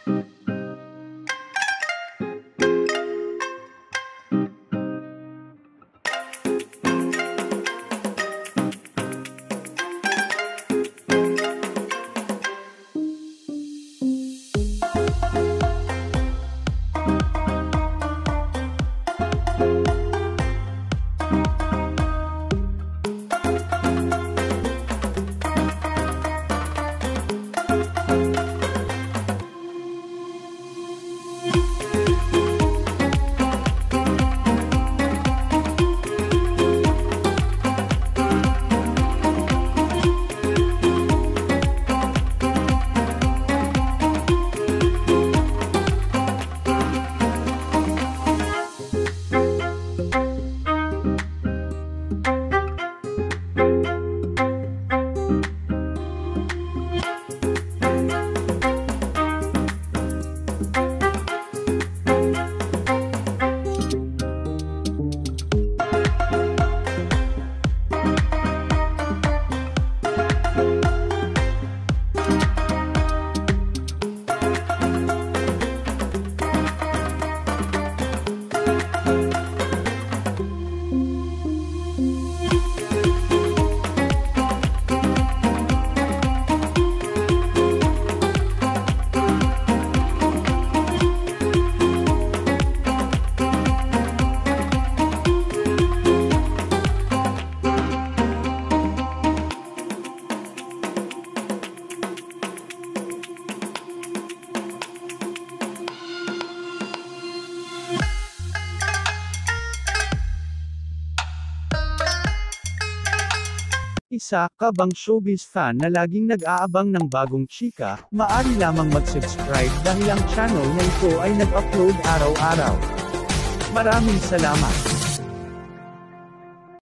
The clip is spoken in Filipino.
Isa ka bang showbiz fan na laging nag-aabang ng bagong chika? Maaari lamang mag-subscribe dahil ang channel na ito ay nag-upload araw-araw. Maraming salamat!